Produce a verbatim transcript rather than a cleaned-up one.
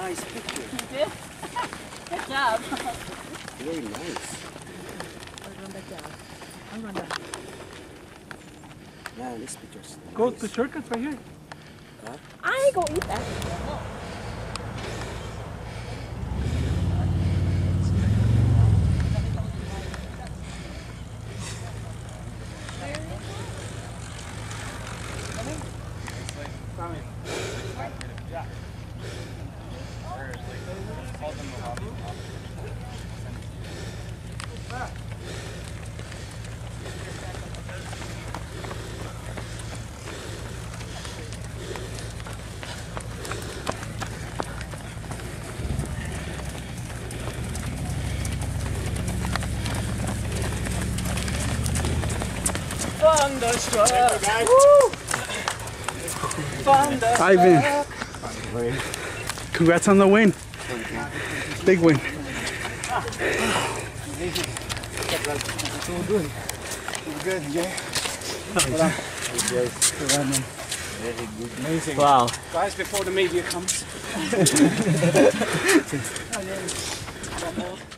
Nice picture. You did? Good job. Very nice. I'll run that down. I'll run that. Yeah, this picture's nice. Go to shortcuts right here. Huh? I go eat that. Thunderstruck! Woo! Thunderstruck! Ivan, congrats on the win. Big win. So good. Good, yeah. Very good. Amazing. Wow. Guys, before the media comes.